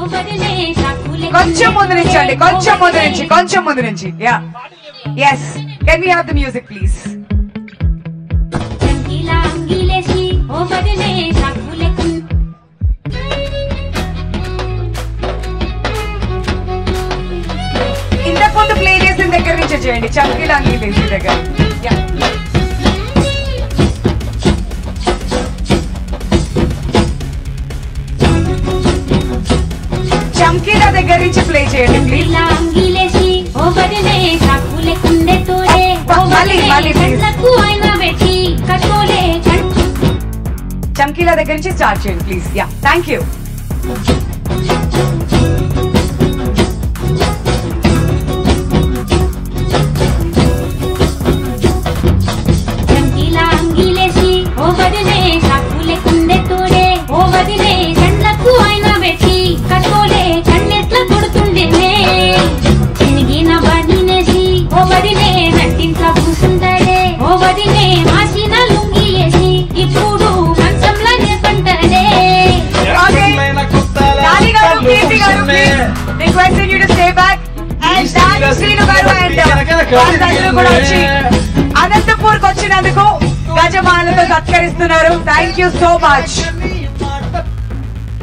కొంచెం ముందు నుంచి అండి, కొంచెం ముందు నుంచి. Yeah yes, can we have the music please? Chamkeela Angeelesi o badle sakule ఇంతకు ముందు ప్లే చేసిన దగ్గర నుంచి చేయండి, Chamkeela Angeelesi దగ్గర. యా Chamkeela దగ్గర నుంచి ప్లే చేయండి please. Angeelesi o badle sakule kunde tore o మళ్ళీ నాకు అయినా పెట్టి కట్టోలే. Chamkeela దగ్గర నుంచి స్టార్ట్ చేయండి please. Yeah thank you. Chamkeela Angeelesi o badle sakule kunde tore o badle కళ్ళకు అయినా పెట్టి కట్టోలే. కన్నెట్ల కొడుతుండేనే చినిగిన బడినేసి ఓ బడినే నట్టింట్ల కూసుంటాడే. ఓ బడినే మాసిన లుంగి వేసి ఇప్పుడు మంచంలానే పంటాడే. Keerthy garu, please requesting you to stay back and Srinu garu and అందరూ కూడా వచ్చి అనంతపూర్ కు వచ్చినందుకు గజమాలతో సత్కరిస్తున్నారు. Thank you so much.